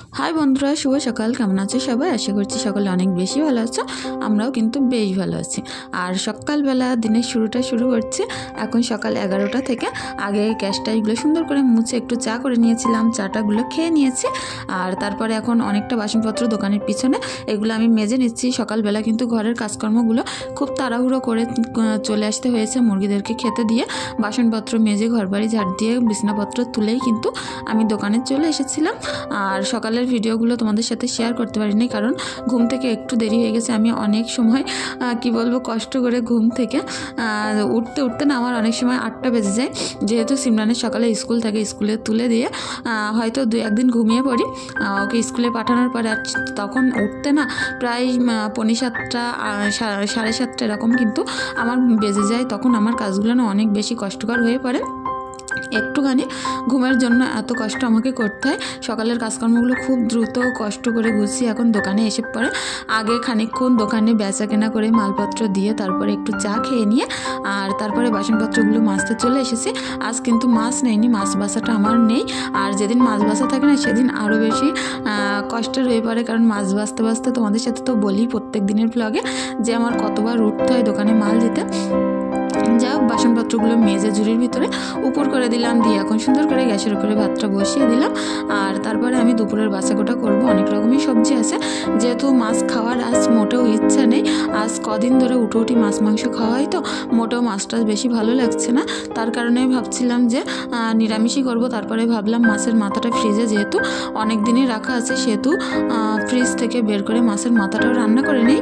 High बंधुरा शुभ सकाल केमन आछो सबाई आशा करछि सकले अनेक बेशी भालो आछो आमराओ किन्तु बेश भालो आछि। आर सकाल बेला दिनेर शुरूटा शुरू करछि एखन सकाल 11टा थेके आगे ग्यासटा एगुलो सुंदर करे मुछे एकटु चा करे नियेछिलाम चाटागुलो खेये नियेछि आर तारपरे एखन अनेकटा बासनपत्र दोकानेर पिछने एगुलो आमि मेजे निচ্ছি। सकाल बेला किन्तु घरेर काजकर्मगुलो खूब ताड़ाहुड़ो करे चले आसते हयेछे मुरगिदेरके खेते दिये बासनपत्र मेजे घरबाड़ी झाड़ दिये बिछनापत्र तुलेई किन्तु आमि दोकाने चले एसेछिलाम। आर सकालेर भिडियोगुलो तोमादेर साथे शेयर करते पारिनि कारण घुम थेके एकटु देरी हये गेछे। आमि अनेक समय कि बोलबो कष्ट करे घुम थेके उठते उठते ना आमार अनेक समय 8टा बेजे जाय जेहेतु सिमराনের सकाले स्कूल থাকে स्कूले तुले दिए হয়তো 2-1 दिन घुमिয়ে पड़ी ओके स्कूले पाठाনোর পরে তখন উঠতে না প্রায় 7:45 7:30 এরকম কিন্তু আমার বেজে যায়। তখন আমার কাজগুলো না অনেক বেশি কষ্টকর হয়ে পড়ে। একটুখানি ঘুমের জন্য এত কষ্ট আমাকে করতে হয়। সকালের কাজকর্মগুলো খুব দ্রুত কষ্ট করে গুছিয়ে এখন দোকানে এসে পড়ে আগে খানিকক্ষণ দোকানে বেচা কেনা করে মালপত্র দিয়ে তারপরে একটু চা খেয়ে নিয়ে আর তারপরে বাসনপত্রগুলো মাজতে চলে এসেছি। আজ কিন্তু মাছ নেইনি, মাছ বাছাটা আমার নেই। আর যেদিন মাছ বাছা থাকে না সেদিন আরও বেশি কষ্টের হয়ে পড়ে কারণ মাছ বাছতে বাছতে তোমাদের সাথে তো বলি প্রত্যেক দিনের ব্লগে যে আমার কতবার উঠতে হয় দোকানে মাল দিতে। যা বাসনপত্রগুলো মেজে ঝুড়ির ভিতরে উপর করে দিলাম দিয়ে এখন সুন্দর করে গ্যাসের উপরে ভাতটা বসিয়ে দিলাম। আর তারপরে আমি দুপুরের বাছাকোটা করব। অনেক রকমই সবজি আছে যেহেতু মাছ খাওয়ার আজ মোটেও ইচ্ছা নেই। আজ কদিন ধরে উঠোউঠি মাছ মাংস খাওয়া হয় তো মোটেও মাছটা বেশি ভালো লাগছে না, তার কারণে ভাবছিলাম যে নিরামিষই করব। তারপরে ভাবলাম মাছের মাথাটা ফ্রিজে যেহেতু অনেক দিনই রাখা আছে সেহেতু ফ্রিজ থেকে বের করে মাছের মাথাটাও রান্না করে নিই।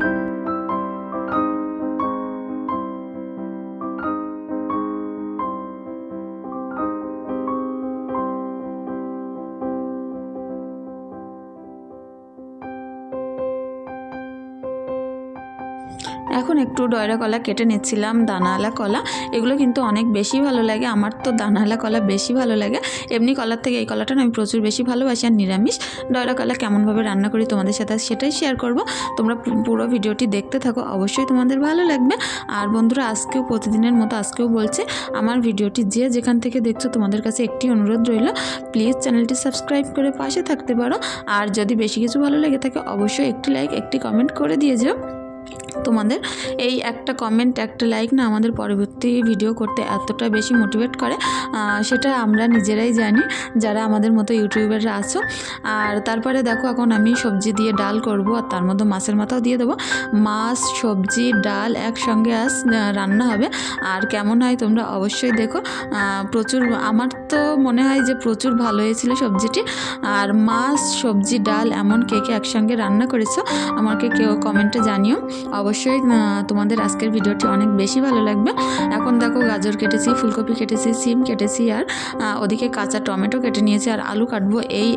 এখন একটু ডয়রা কলা কেটে নিচ্ছিলাম, দানাওয়ালা কলা। এগুলো কিন্তু অনেক বেশি ভালো লাগে, আমার তো দানাওয়ালা কলা বেশি ভালো লাগে। এমনি কলার থেকে এই কলাটা আমি প্রচুর বেশি ভালোবাসি। আর নিরামিষ ডয়রা কলা কেমনভাবে রান্না করি তোমাদের সাথে সেটাই শেয়ার করব। তোমরা পুরো ভিডিওটি দেখতে থাকো, অবশ্যই তোমাদের ভালো লাগবে। আর বন্ধুরা আজকেও প্রতিদিনের মতো আজকেও বলছে আমার ভিডিওটি যে যেখান থেকে দেখছো তোমাদের কাছে একটি অনুরোধ রইল, প্লিজ চ্যানেলটি সাবস্ক্রাইব করে পাশে থাকতে পারো। আর যদি বেশি কিছু ভালো লেগে থাকে অবশ্যই একটি লাইক একটি কমেন্ট করে দিয়ে যাও। তোমাদের এই একটা কমেন্ট একটা লাইক না আমাদের পরবর্তী ভিডিও করতে এতটা বেশি মোটিভেট করে সেটা আমরা নিজেরাই জানি যারা আমাদের মতো ইউটিউবাররা আছো। আর তারপরে দেখো এখন আমি সবজি দিয়ে ডাল করব আর তার মধ্যে মাছের মাথাও দিয়ে দেবো। মাছ সবজি ডাল একসঙ্গে আজ রান্না হবে। আর কেমন হয় তোমরা অবশ্যই দেখো। প্রচুর আমার তো মনে হয় যে প্রচুর ভালো হয়েছিল সবজিটি। আর মাছ সবজি ডাল এমন কে কে একসঙ্গে রান্না করেছো আমাকে কেউ কমেন্টে জানিও। অবশ্যই তোমাদের আজকের ভিডিওটি অনেক বেশি ভালো লাগবে। এখন দেখো গাজর কেটেছি, ফুলকপি কেটেছি, সিম কেটেছি আর ওদিকে কাঁচা টমেটো কেটে নিয়েছি আর আলু কাটবো। এই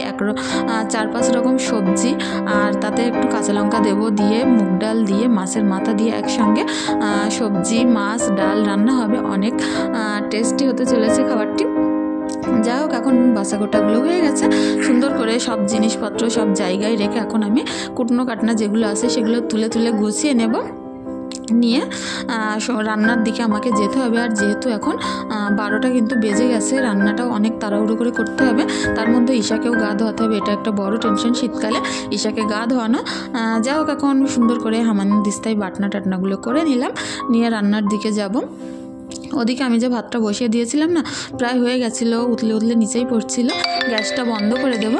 4-5 রকম সবজি আর তাতে একটু কাঁচা লঙ্কা দেবো দিয়ে মুগ ডাল দিয়ে মাছের মাথা দিয়ে একসঙ্গে সবজি মাছ ডাল রান্না হবে। অনেক টেস্টি হতে চলেছে খাবারটি। যাই হোক এখন বাছাকোটাগুলো হয়ে গেছে, সুন্দর করে সব জিনিসপত্র সব জায়গায় রেখে এখন আমি কুটনো কাটনা যেগুলো আছে সেগুলো তুলে তুলে গুছিয়ে নেব। নিয়ে রান্নার দিকে আমাকে যেতে হবে। আর যেহেতু এখন 12টা কিন্তু বেজে গেছে রান্নাটাও অনেক তাড়াহুড়ো করে করতে হবে। তার মধ্যে ঈশাকেও গা ধোয়াতে হবে, এটা একটা বড় টেনশন শীতকালে ঈশাকে গা ধোয়ানো। যাই হোক এখন সুন্দর করে হামানি দিস্তায় বাটনা টাটনাগুলো করে নিলাম, নিয়ে রান্নার দিকে যাব। ওদিকে আমি যে ভাতটা বসিয়ে দিয়েছিলাম না প্রায় হয়ে গেছিলো, উতলে উতলে নিচেই পড়ছিল। গ্যাসটা বন্ধ করে দেব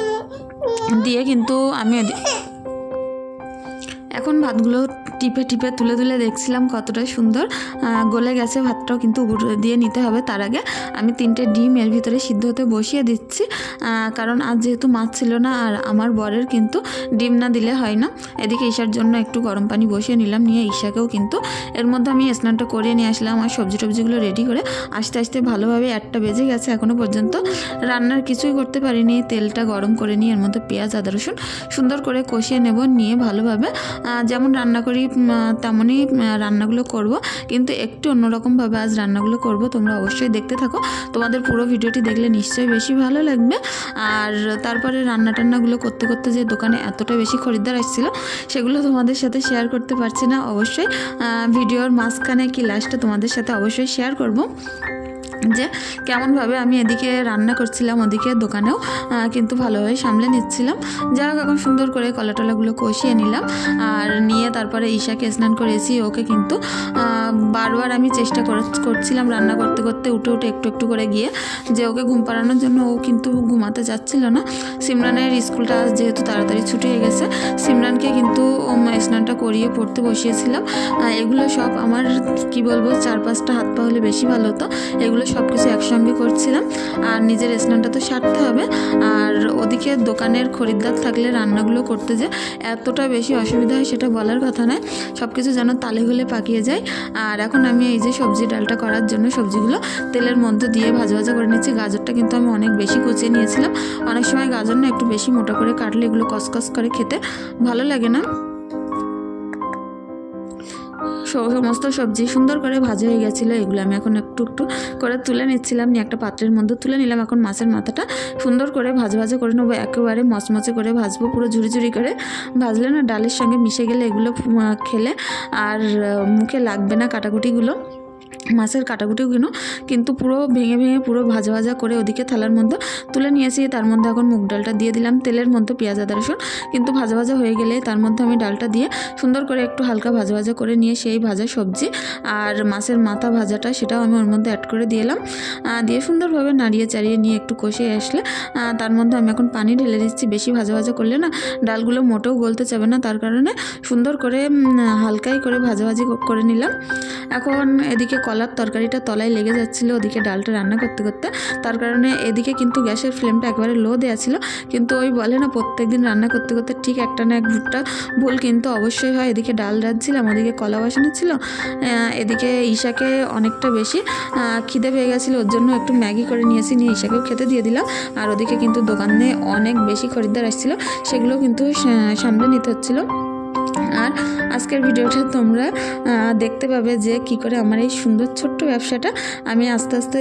দিয়ে কিন্তু আমি এখন ভাতগুলো টিপে টিপে তুলে তুলে দেখছিলাম কতটা সুন্দর গলে গেছে। ভাতটাও কিন্তু উপর দিয়ে নিতে হবে। তার আগে আমি 3টে ডিম এর ভিতরে সিদ্ধ হতে বসিয়ে দিচ্ছি কারণ আজ যেহেতু মাছ ছিল না আর আমার বরের কিন্তু ডিম না দিলে হয় না। এদিকে ঈশার জন্য একটু গরম পানি বসিয়ে নিলাম, নিয়ে ঈশাকেও কিন্তু এর মধ্যে আমি স্নানটা করিয়ে নিয়ে আসলাম। আর সবজি টবজিগুলো রেডি করে আস্তে আস্তে ভালোভাবে 1টা বেজে গেছে, এখনও পর্যন্ত রান্নার কিছুই করতে পারিনি। তেলটা গরম করে নিয়ে এর মধ্যে পেঁয়াজ আদা রসুন সুন্দর করে কষিয়ে নেব, নিয়ে ভালোভাবে যেমন রান্না করি তেমনই রান্নাগুলো করব, কিন্তু একটু অন্যরকমভাবে আজ রান্নাগুলো করব। তোমরা অবশ্যই দেখতে থাকো, তোমাদের পুরো ভিডিওটি দেখলে নিশ্চয়ই বেশি ভালো লাগবে। আর তারপরে রান্না টান্নাগুলো করতে করতে যে দোকানে এতটা বেশি খরিদ্দার আসছিল সেগুলো তোমাদের সাথে শেয়ার করতে পারছি না। অবশ্যই ভিডিওর মাঝখানে কি লাস্টে তোমাদের সাথে অবশ্যই শেয়ার করব। যে কেমনভাবে আমি এদিকে রান্না করছিলাম, ওদিকে দোকানেও কিন্তু ভালোভাবে সামলে নিচ্ছিলাম। যাই হোক, এখন সুন্দর করে কলা টলাগুলো কষিয়ে নিলাম, আর নিয়ে তারপরে ঈশাকে স্নান করেছি। ওকে কিন্তু বারবার আমি চেষ্টা করছিলাম রান্না করতে করতে উঠে উঠে একটু একটু করে গিয়ে যে ওকে ঘুম পাড়ানোর জন্য। ও কিন্তু ঘুমাতে যাচ্ছিল না। সিমরানের স্কুলটা যেহেতু তাড়াতাড়ি ছুটি হয়ে গেছে, সিমরানকে কিন্তু স্নানটা করিয়ে পড়তে বসিয়েছিলাম। এগুলো সব আমার কি বলবো 4-5টা হাত পা হলে বেশি ভালো হতো। এগুলো সব কিছু একসঙ্গে করছিলাম, আর নিজের স্নানটা তো সারতে হবে। আর ওদিকে দোকানের খরিদ্দার থাকলে রান্নাগুলো করতে যে এতটা বেশি অসুবিধা হয় সেটা বলার কথা নয়। সব কিছু যেন তালে হলে পাকিয়ে যায়। আর এখন আমি এই যে সবজি ডালটা করার জন্য সবজিগুলো তেলের মধ্যে দিয়ে ভাজা ভাজা করে নিচ্ছি। গাজরটা কিন্তু আমি অনেক বেশি কুচিয়ে নিয়েছিলাম। অনেক সময় গাজর না একটু বেশি মোটা করে কাটলে এগুলো কসকস করে খেতে ভালো লাগে না। সমস্ত সবজি সুন্দর করে ভাজা হয়ে গেছিলো। এগুলো আমি এখন একটু একটু করে তুলে নিচ্ছিলাম, নিয়ে একটা পাত্রের মধ্যে তুলে নিলাম। এখন মাছের মাথাটা সুন্দর করে ভাজা ভাজা করে নেবো, একেবারে মচমচে করে ভাজবো, পুরো ঝুড়ি ঝুড়ি করে ভাজলে না ডালের সঙ্গে মিশে গেলে এগুলো খেলে আর মুখে লাগবে না কাটাকুটিগুলো। মাছের কাটাকুটিগুলো কিন্তু পুরো ভেঙে ভেঙে পুরো ভাজা ভাজা করে ওদিকে থালার মধ্যে তুলে নিয়েছি। তার মধ্যে এখন মুগ ডালটা দিয়ে দিলাম তেলের মধ্যে, পেঁয়াজ আদা রসুন কিন্তু ভাজা ভাজা হয়ে গেলে তার মধ্যে আমি ডালটা দিয়ে সুন্দর করে একটু হালকা ভাজা ভাজা করে নিয়ে সেই ভাজা সবজি আর মাছের মাথা ভাজাটা সেটাও আমি ওর মধ্যে অ্যাড করে দিলাম। দিয়ে সুন্দরভাবে নাড়িয়ে চাড়িয়ে নিয়ে একটু কষিয়ে আসলে তার মধ্যে আমি এখন পানি ঢেলে দিচ্ছি। বেশি ভাজা ভাজা করলে না ডালগুলো মোটেও গলতে চাবে না, তার কারণে সুন্দর করে হালকাই করে ভাজাভাজি করে নিলাম। এখন এদিকে কলার তরকারিটা তলায় লেগে যাচ্ছিলো ওদিকে ডালটা রান্না করতে করতে, তার কারণে এদিকে কিন্তু গ্যাসের ফ্লেমটা একেবারে লো দেওয়া ছিল। কিন্তু ওই বলে না প্রত্যেক দিন রান্না করতে করতে ঠিক একটা না এক ভুল কিন্তু অবশ্যই হয়। এদিকে ডাল রাঁধছিলাম, ওদিকে কলা বসানো ছিল, এদিকে ঈশাকে অনেকটা বেশি খিদে পেয়ে গেছিলো, ওর জন্য একটু ম্যাগি করে নিয়েছি, নিয়ে ঈশাকেও খেতে দিয়ে দিলাম। আর ওদিকে কিন্তু দোকানে অনেক বেশি খরিদ্দার আসছিলো, সেগুলো কিন্তু সামলে নিতে হচ্ছিলো। আর আজকের ভিডিওটা তোমরা দেখতে পাবে যে কি করে আমার এই সুন্দর ছোট্ট ব্যবসাটা আমি আস্তে আস্তে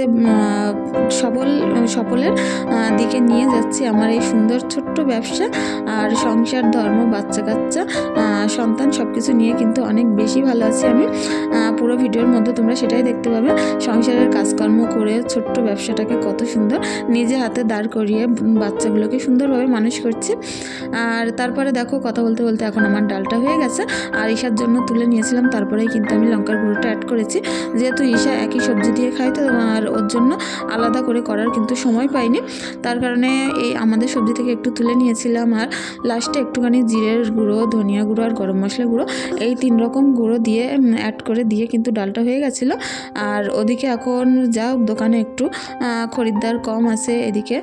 সফলের দিকে নিয়ে যাচ্ছি। আমার এই সুন্দর ছোট্ট ব্যবসা আর সংসার, ধর্ম, বাচ্চা কাচ্চা, সন্তান সব কিছু নিয়ে কিন্তু অনেক বেশি ভালো আছি আমি। পুরো ভিডিওর মধ্যে তোমরা সেটাই দেখতে পাবে, সংসারের কাজকর্ম করে ছোট্ট ব্যবসাটাকে কত সুন্দর নিজে হাতে দাঁড় করিয়ে বাচ্চাগুলোকে সুন্দরভাবে মানুষ করছি। আর তারপরে দেখো কথা বলতে বলতে এখন আমার ডালটা হয়ে গেছে, আর ঈশার জন্য তুলে নিয়েছিলাম। তারপরেই কিন্তু আমি লঙ্কার গুঁড়োটা অ্যাড করেছি, যেহেতু ঈশা একই সবজি দিয়ে খায় তো, আর ওর জন্য আলাদা করে করার কিন্তু সময় পাইনি, তার কারণে এই আমাদের সবজি থেকে একটু তুলে নিয়েছিলাম। আর লাস্টে একটুখানি জিরের গুঁড়ো, ধনিয়া গুঁড়ো আর গরম মশলা গুঁড়ো এই 3 রকম গুঁড়ো দিয়ে অ্যাড করে দিয়ে কিন্তু ডালটা হয়ে গেছিলো। আর ওদিকে এখন যা দোকানে একটু খরিদ্দার কম আছে, এদিকে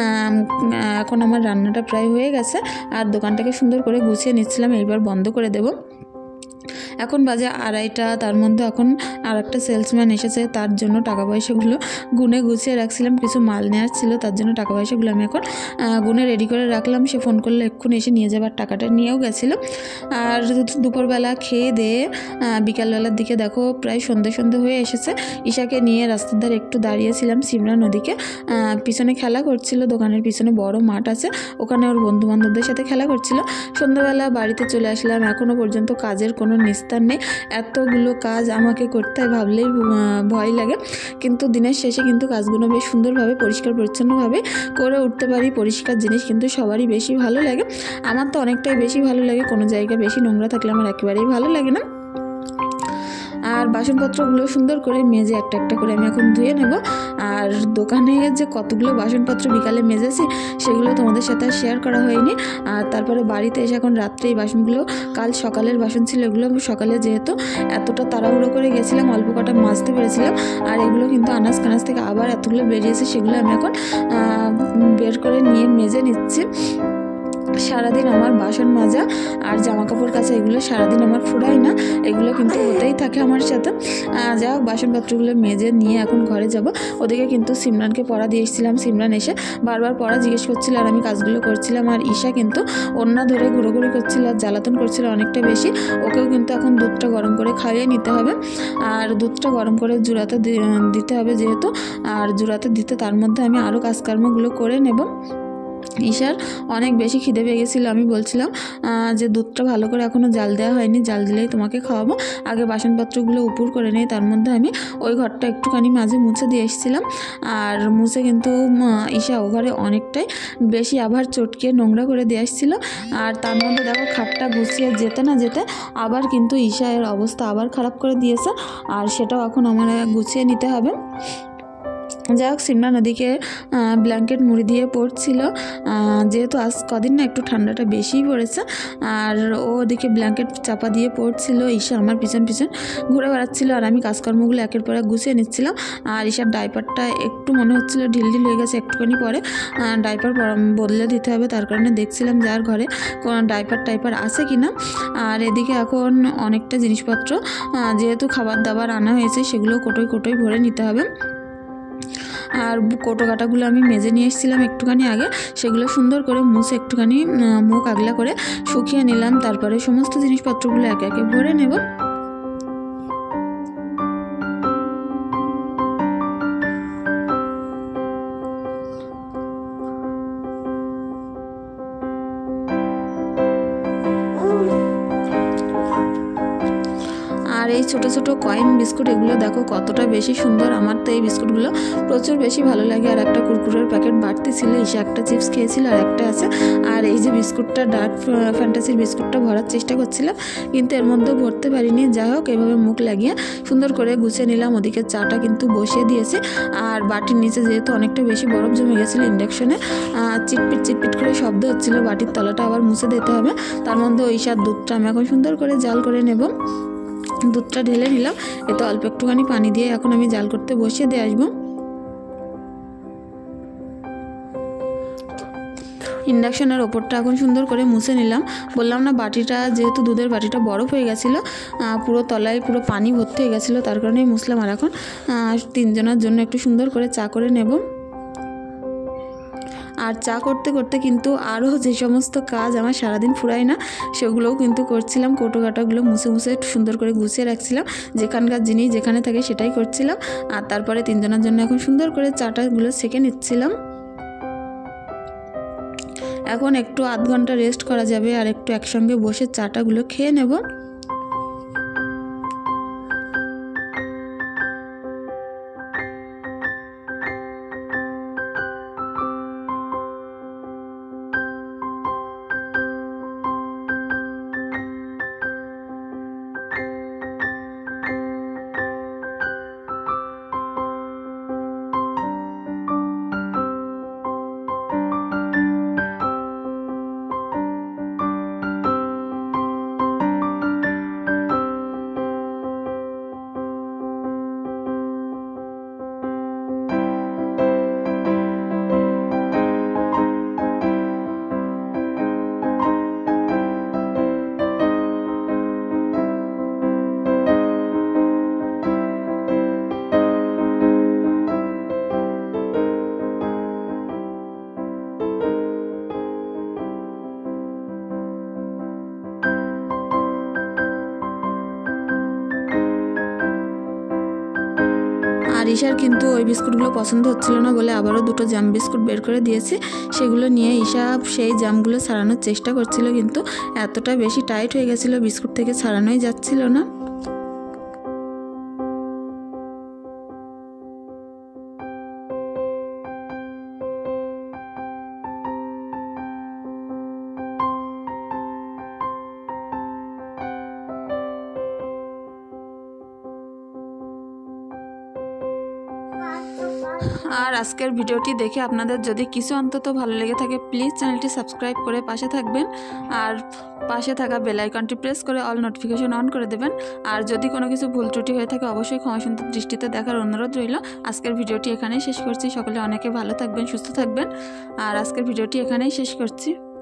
এখন আমার রান্নাটা প্রায় হয়ে গেছে, আর দোকানটাকে সুন্দর করে গুছিয়ে নিচ্ছিলাম, এইবার বন্ধ করে দেব। এখন বাজে 2:30, তার মধ্যে এখন আর একটা সেলসম্যান এসেছে, তার জন্য টাকা পয়সাগুলো গুনে গুছিয়ে রাখছিলাম, কিছু মাল নেওয়ার ছিল, তার জন্য টাকা পয়সাগুলো আমি এখন গুনে রেডি করে রাখলাম। সে ফোন করলে এক্ষুনি এসে নিয়ে যাবার টাকাটা নিয়েও গেছিলো। আর দুপুরবেলা খেয়ে দিয়ে বিকালবেলার দিকে দেখো প্রায় সন্ধে হয়ে এসেছে। ঈশাকে নিয়ে রাস্তার ধারে একটু দাঁড়িয়েছিলাম। সিমরান ওদিকে পিছনে খেলা করছিল, দোকানের পিছনে বড় মাঠ আছে, ওখানে ওর বন্ধু বান্ধবদের সাথে খেলা করছিল। সন্ধ্যাবেলা বাড়িতে চলে আসলাম, এখনও পর্যন্ত কাজের কোনো নিস্তার নেই, এতগুলো কাজ আমাকে করতে হয় ভাবলেই ভয় লাগে। কিন্তু দিনের শেষে কিন্তু কাজগুলো বেশ সুন্দরভাবে পরিষ্কার পরিচ্ছন্নভাবে করে উঠতে পারি। পরিষ্কার জিনিস কিন্তু সবারই বেশি ভালো লাগে, আমার তো অনেকটাই বেশি ভালো লাগে। কোনো জায়গা বেশি নোংরা থাকলে আমার একেবারেই ভালো লাগে না। আর বাসনপত্রগুলো সুন্দর করে মেজে একটা একটা করে আমি এখন ধুয়ে নেব। আর দোকানে যে কতগুলো বাসনপত্র বিকালে মেজেছি সেগুলো তোমাদের সাথে শেয়ার করা হয়নি। আর তারপরে বাড়িতে এসে এখন রাত্রে এই বাসনগুলো, কাল সকালের বাসন ছিল, এগুলো সকালে যেহেতু এতটা তাড়াহুড়ো করে গেছিলাম অল্প কটা মাজতে পেরেছিলাম, আর এগুলো কিন্তু আনাজ কানাজ থেকে আবার এতগুলো বেরিয়েছে, সেগুলো আমি এখন বের করে নিয়ে মেজে নিচ্ছি। সারাদিন আমার বাসন মাজা আর জামা কাপড় কাচা এগুলো সারাদিন আমার ফুরায় না, এগুলো কিন্তু হতেই থাকে আমার সাথে। যা হোক বাসনপত্রগুলো মেজে নিয়ে এখন ঘরে যাব। ওদিকে কিন্তু সিমরানকে পড়া দিয়ে এসেছিলাম, সিমরান এসে বারবার পড়া জিজ্ঞেস করছিল আর আমি কাজগুলো করছিলাম। আর ঈশা কিন্তু ওড়না ধরে ঘুরোঘুরি করছিল আর জ্বালাতন করছিল অনেকটা বেশি, ওকেও কিন্তু এখন দুধটা গরম করে খাইয়ে নিতে হবে। আর দুধটা গরম করে জুড়াতে দিতে হবে যেহেতু, আর জুড়াতে দিতে তার মধ্যে আমি আরও কাজকর্মগুলো করে নেব। ঈশার অনেক বেশি খিদে পেয়ে গেছিলো। আমি বলছিলাম যে দুধটা ভালো করে এখনও জাল দেওয়া হয়নি, জাল দিলেই তোমাকে খাওয়াবো, আগে বাসনপত্রগুলো উপর করে নেই। তার মধ্যে আমি ওই ঘরটা একটুখানি মাঝে মুছে দিয়ে এসেছিলাম, আর মুছে কিন্তু ঈশা ও ঘরে অনেকটাই বেশি আবার চটকে নোংরা করে দিয়ে আসছিলো। আর তার মধ্যে দেখো খাটটা গুছিয়ে যেতে না যেতে আবার কিন্তু ঈশা এর অবস্থা আবার খারাপ করে দিয়েছে, আর সেটাও এখন আমার গুছিয়ে নিতে হবে। যাই হোক, সিমরান ওদিকে ব্ল্যাঙ্কেট মুড়ি দিয়ে পড়ছিল, যেহেতু আজ কদিন না একটু ঠান্ডাটা বেশিই পড়েছে, আর ও ওদিকে ব্ল্যাঙ্কেট চাপা দিয়ে পড়ছিল। ঈশা আমার পিছন পিছন ঘুরে বেড়াচ্ছিল, আর আমি কাজকর্মগুলো একের পর এক গুছিয়ে নিচ্ছিলাম। আর ঈশার ডাইপারটা একটু মনে হচ্ছিলো ঢিল ঢিল হয়ে গেছে, একটুখানি পরে ডাইপার বদলে দিতে হবে, তার কারণে দেখছিলাম যার ঘরে কোনো ডাইপার আছে কি না। আর এদিকে এখন অনেকটা জিনিসপত্র যেহেতু খাবার দাবার আনা হয়েছে সেগুলো কোটোয় কোটোয় ভরে নিতে হবে। আর কোটো কাটাগুলো আমি মেজে নিয়ে এসেছিলাম একটুখানি আগে, সেগুলো সুন্দর করে মুছে একটুখানি মুখ আগলা করে শুকিয়ে নিলাম। তারপরে সমস্ত জিনিসপত্রগুলো একে একে ভরে নেব। আর এই ছোটো ছোটো কয়েন বিস্কুট এগুলো দেখো কতটা বেশি সুন্দর, আমার তো এই বিস্কুটগুলো প্রচুর বেশি ভালো লাগে। আর একটা কুরকুরের প্যাকেট বাড়তি ছিল, এসে একটা চিপস খেয়েছিল আর একটা আছে। আর এই যে বিস্কুটটা ডার্ক ফ্যান্টাসির বিস্কুটটা ভরার চেষ্টা করছিলাম, কিন্তু এর মধ্যে ভরতে পারিনি। যাই হোক, এভাবে মুখ লাগিয়ে সুন্দর করে গুছিয়ে নিলাম। ওদিকে চাটা কিন্তু বসিয়ে দিয়েছি, আর বাটির নিচে যেহেতু অনেকটা বেশি বরফ জমে গেছিলো ইন্ডাকশনে, চিটপিট চিটপিট করে শব্দ হচ্ছিলো, বাটির তলাটা আবার মুছে দিতে হবে। তার মধ্যে ওই সার দুধটা আমি এখন সুন্দর করে জাল করে নেব। দুধটা ঢেলে নিলাম, এতে অল্প একটুখানি পানি দিয়ে এখন আমি জাল করতে বসিয়ে দিয়ে আসবো। ইন্ডাকশনের ওপরটা এখন সুন্দর করে মুছে নিলাম। বললাম না, বাটিটা যেহেতু দুধের বাটিটা বরফ হয়ে গেছিলো, পুরো তলায় পুরো পানি ভর্তি হয়ে গেছিলো, তার কারণেই মুছলাম। আর এখন 3 জনের জন্য একটু সুন্দর করে চা করে নেব। আর চা করতে করতে কিন্তু আরও যে সমস্ত কাজ আমার সারাদিন ফুরায় না সেগুলোও কিন্তু করছিলাম। কোটো কাটাগুলো মুছে মুছে সুন্দর করে গুছিয়ে রাখছিলাম, যেখানকার জিনিস যেখানে থাকে সেটাই করছিলাম। আর তারপরে 3 জনের জন্য এখন সুন্দর করে চাটাগুলো সেঁকে নিচ্ছিলাম। এখন একটু আধ ঘন্টা রেস্ট করা যাবে, আর একটু একসঙ্গে বসে চাটাগুলো খেয়ে নেব। আর ঈশার কিন্তু ওই বিস্কুটগুলো পছন্দ হচ্ছিল না বলে আবারও 2টো জাম বিস্কুট বের করে দিয়েছি। সেগুলো নিয়ে ঈশা সেই জামগুলো ছাড়ানোর চেষ্টা করছিল, কিন্তু এতটা বেশি টাইট হয়ে গেছিলো বিস্কুট থেকে ছাড়ানোই যাচ্ছিল না। আর আজকের ভিডিওটি দেখে আপনাদের যদি কিছু অন্তত ভালো লেগে থাকে প্লিজ চ্যানেলটি সাবস্ক্রাইব করে পাশে থাকবেন, আর পাশে থাকা বেল আইকনটি প্রেস করে অল নোটিফিকেশন অন করে দেবেন। আর যদি কোনো কিছু ভুল ত্রুটি হয়ে থাকে অবশ্যই ক্ষমাসুন্দর দৃষ্টিতে দেখার অনুরোধ রইল। আজকের ভিডিওটি এখানেই শেষ করছি। সকলে অনেকে ভালো থাকবেন, সুস্থ থাকবেন, আর আজকের ভিডিওটি এখানেই শেষ করছি।